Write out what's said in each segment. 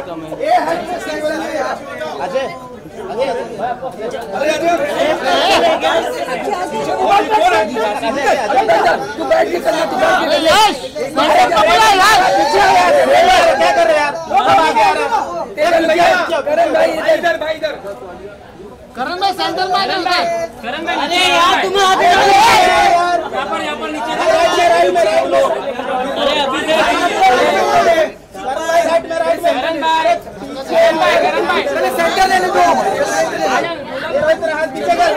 कम है। अजय क्या कर रहे हैं? करण भाई सेंटर में करण भाई अरे यार तुम्हें आते यार यहाँ पर नीचे अरे अभी करण भाई सेंटर लेने दो। हाथ पीछे कर।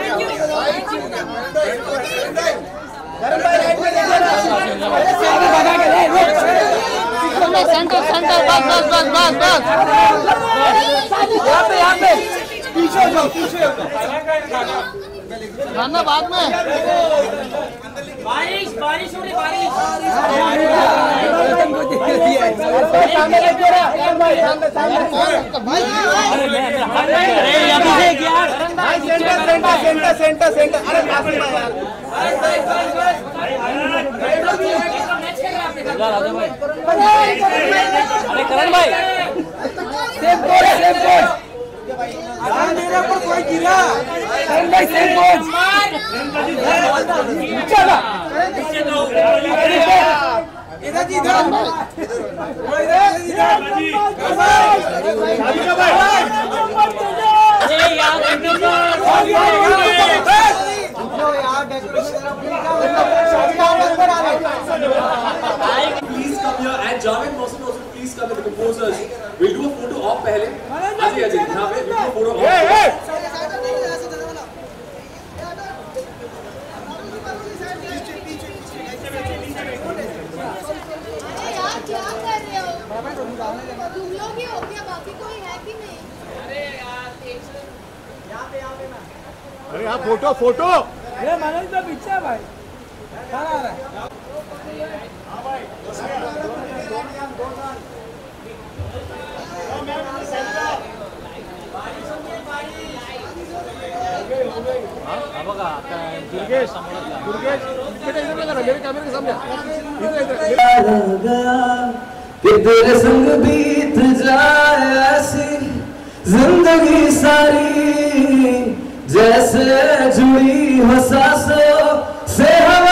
करण भाई राइट में ले जाना। सेंटर सेंटर बस बस बस बस बस यहाँ पे पीछे हो जाओ, पीछे हो जाओ। खाना बाद में बारिश हो रही बारिश सेंटर अरे अरे करण भाई सेफ गोल मेरे ऊपर कोई गिरा भाई सेफ गोल चला इधर Please come here and Javed Mohsin also please come with the composers. We'll do a photo op पहले. अजय यहाँ पे we'll do a photo op. क्या कर रहे हो? तुम लोग ही हो क्या? बाकी कोई है कि नहीं? अरे यार यहाँ पे ना। अरे यहाँ फोटो ये मनोज तो पीछे है भाई। कहाँ आ रहा है? कि तेरे संग बीत जाए ऐसी जिंदगी सारी जैसे जुड़ी हो सांसों से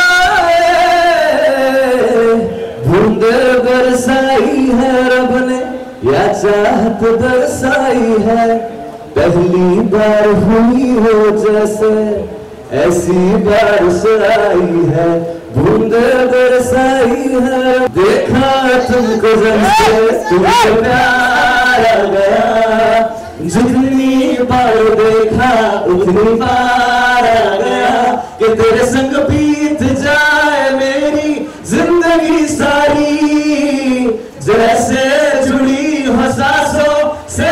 हवाएं बूंद बरसाई है रब ने या चाहत बरसाई है पहली बार हुई हो जैसे ऐसी बारिश आई है बूंद बरसाई है देखा तुमको जब से तुमसे प्यार आ गया जितनी बार देखा उतनी बार आ गया कि तेरे संग बीत जाए मेरी जिंदगी सारी जैसे जुड़ी हो सांसों से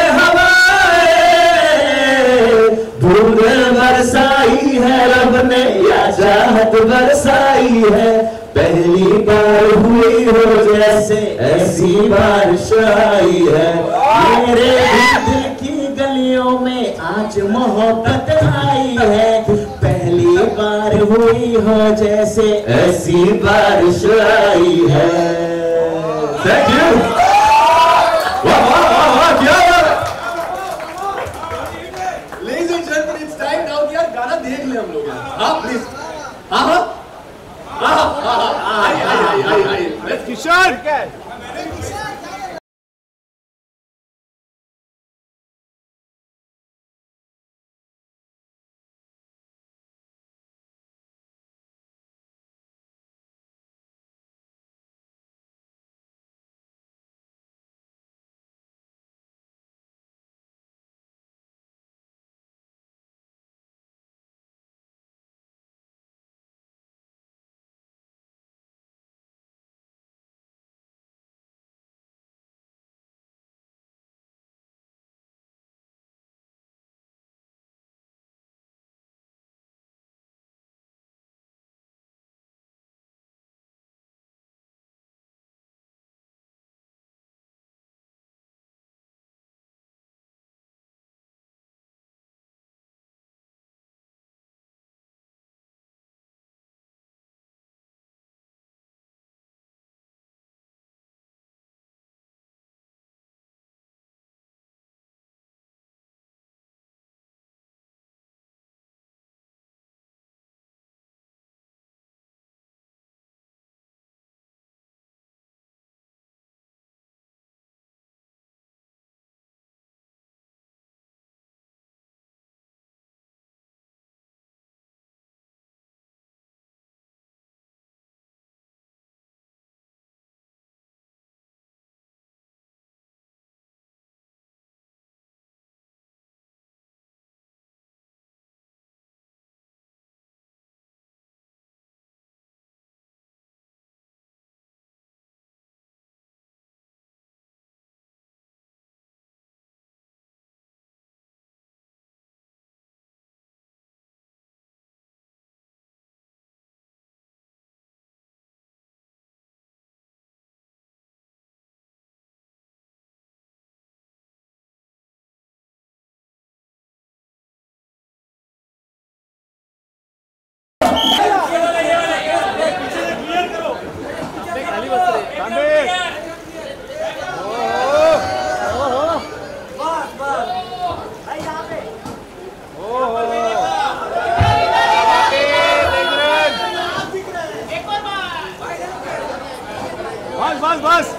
हवाएं बूंद बरसाई है रब ने या चाहत बरसाई है पहली बार हुई हो जैसे ऐसी बारिश आई है मेरे दिल की गलियों में आज मोहब्बत आई है पहली बार हुई हो जैसे ऐसी बारिश आई है thank you Ladies and gentlemen, it's time now कि यार गाना देख ले हम लोग यार. हाँ please. हाँ. किशोर बस